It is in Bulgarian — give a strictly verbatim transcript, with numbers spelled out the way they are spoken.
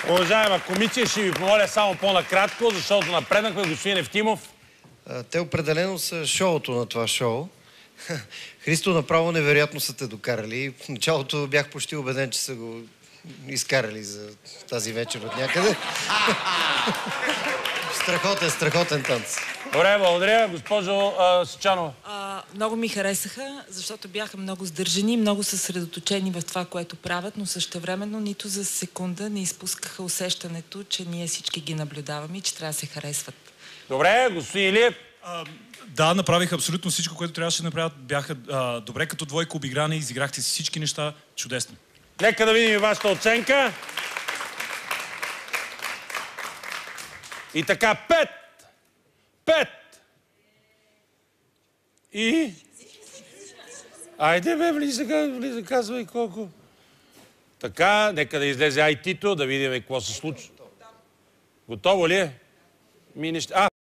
Уважаема комисия, ще ви помоля само по-накратко, защото напреднахме. Господин Евтимов. Те определено са шоуто на това шоу. Христо, направо невероятно са те докарали. В началото бях почти убеден, че са го изкарали за тази вечер от някъде. Страхотен, страхотен танц. Добре, благодаря. Госпожо Сичанова. А, много ми харесаха, защото бяха много сдържани, много съсредоточени в това, което правят, но същевременно нито за секунда не изпускаха усещането, че ние всички ги наблюдаваме и че трябва да се харесват. Добре, господин Илиев. А, да, направиха абсолютно всичко, което трябваше да направят. Бяха а, добре като двойка обиграни, изиграхте си всички неща. Чудесно. Нека да видим и вашата оценка. И така, пет. Пет. И... Айде, бе, влиза, влиза, казвай колко. Така, нека да излезе ай ти-то, да видим какво се случва. Готово ли е? Ми неща... А,